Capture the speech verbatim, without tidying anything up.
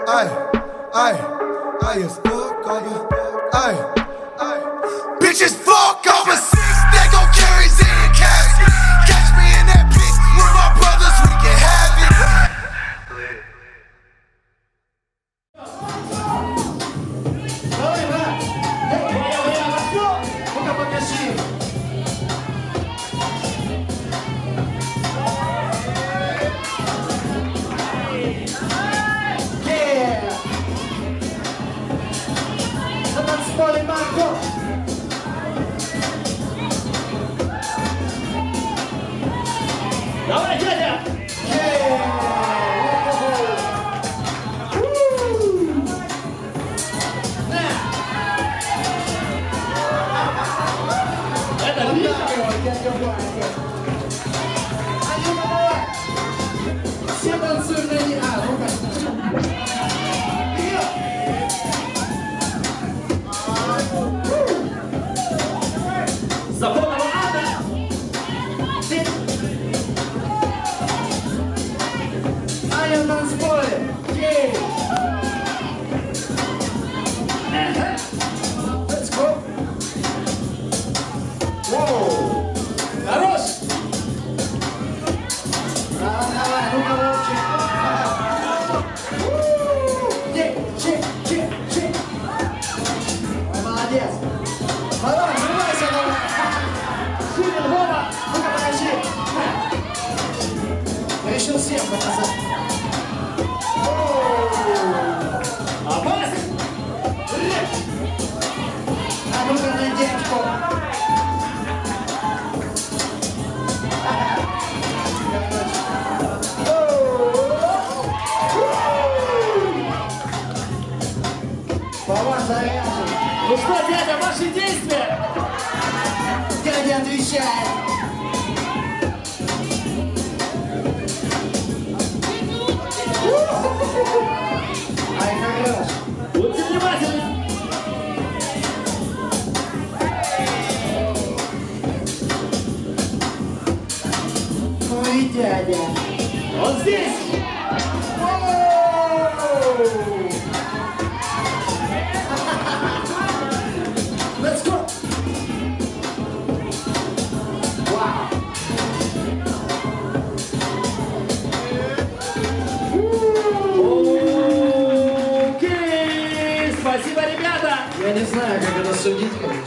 Ay, ay, ay, it's fuck over. Ay, ay. Bitches fuck over six, they gon' carry Z and casket. Catch me in that bitch with my brothers, we can have it. Давай, брат! Моя, моя, на что? Ну-ка покажи! Yeah! На танцполе Марко! Давай, дядя! Все танцуют на ней. А, ну-ка. Законного ада. Аня в танцполе. Ей. Let's go. Воу. Хорош. Давай, ну-ка, Вовчик. Чек, чек, чек, чек. Ой, молодец. Давай, врывайся, давай. Супер, Вова. Ну-ка, покажи. Я решил всем показать. Опас. А ну-ка, на девочку. Ну что, дядя, ваши действия? Дядя отвечает. Ай, хорош. Будьте внимательны. Ой, дядя. Он здесь. Let's go! Wow! Окей! Спасибо, ребята! Я не знаю, как это судить.